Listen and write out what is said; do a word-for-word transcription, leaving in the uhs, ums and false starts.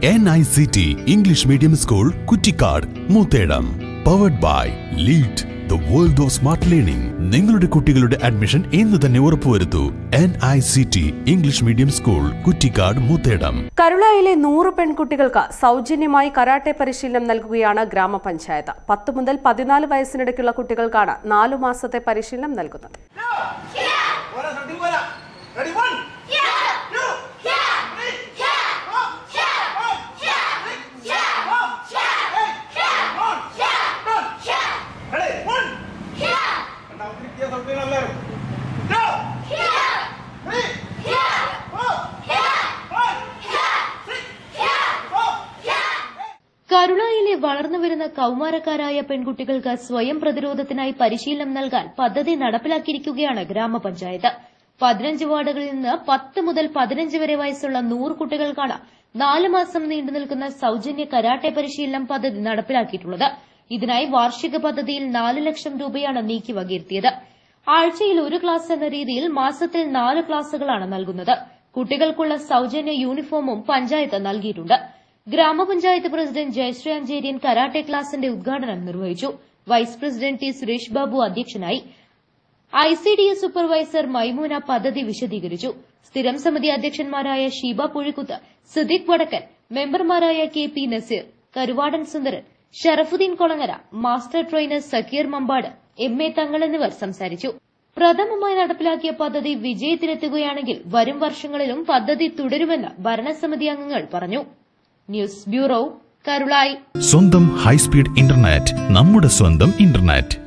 N I C T English Medium School, Kuttikad, Muthedam. Powered by Lead, the world of smart learning. നിങ്ങളുടെ കുട്ടികളുടെ admission ഇന്ന് തന്നെ ഉറപ്പുവരുത്തൂ. N I C T English Medium School, Kuttikad, Muthedam. കരുളായിലെ നൂറ് പെൺകുട്ടികൾക്ക് സൗജന്യമായി karate പരിശീലനം നൽകുകയാണ് ഗ്രാമപഞ്ചായത്ത്. പത്ത് മുതൽ പതിനാല് വയസ്സിനിടയ്ക്കുള്ള കുട്ടികൾക്കാണ് നാലു മാസത്തെ പരിശീലനം നൽകുന്നത്. കരുളായിലെ വളർന്നുവരുന്ന കൌമാരക്കാരായ പെൺകുട്ടികൾക്ക് സ്വയം പ്രതിരോധത്തിനായി പരിശീലനം നൽകാൻ പദ്ധതി നടപ്പിലാക്കിയിരിക്കുകയാണ് ഗ്രാമപഞ്ചായത്ത്. പതിനഞ്ച് വാർഡുകളിൽ നിന്ന് പത്ത് മുതൽ പതിനഞ്ച് വരെ വയസ്സുള്ള നൂറ് കുട്ടികൾക്കാണ് നാല് മാസം നീണ്ടുനിൽക്കുന്ന സൌജന്യ കരാട്ടെ പരിശീലനം പദ്ധതി നടപ്പിലാക്കിയിട്ടുള്ളത്. ഇതിനായി വാർഷിക പദ്ധതിയിൽ നാല് ലക്ഷം രൂപയാണ് നീക്കിവകയിരുത്തിയത്. ആഴ്ചയിൽ ഒരു ക്ലാസ് എന്ന രീതിയിൽ മാസത്തിൽ നാല് ക്ലാസുകളാണ് നൽകുന്നത്. കുട്ടികൾക്കുള്ള സൌജന്യ യൂണിഫോമും പഞ്ചായത്ത് നൽകിയിട്ടുണ്ട്. ഗ്രാമപഞ്ചായത്ത് പ്രസിഡന്റ് ജയശ്രീ അഞ്ചേരിയൻ കരാട്ടെ ക്ലാസിന്റെ ഉദ്ഘാടനം നിർവഹിച്ചു. Vice president T Suresh Babu അധ്യക്ഷനായി. I C D S supervisor Maimoona പദ്ധതി വിശദീകരിച്ചു. സ്ഥിരം സമിതി അധ്യക്ഷന്മാരായ ഷീബ പുഴിക്കുത്ത്, സിദ്ദിഖ് വടക്കൻ, മെമ്പർമാരായ K P Naseer, Karuvadan Sundaran, Sharafudheen Kolangara, master trainer Zakir Mambad, M A Thangal എന്നിവർ സംസാരിച്ചു. പ്രഥമമായി നടപ്പിലാക്കിയ പദ്ധതി വിജയത്തിലെത്തുകയാണെങ്കിൽ വരും വർഷങ്ങളിലും പദ്ധതി തുടരുമെന്ന് ഭരണസമിതി അംഗങ്ങൾ പറഞ്ഞു. News bureau, Karulai. സ്വന്തം ഹൈസ്പീഡ് ഇന്റർനെറ്റ്, നമ്മുടെ സ്വന്തം ഇന്റർനെറ്റ്.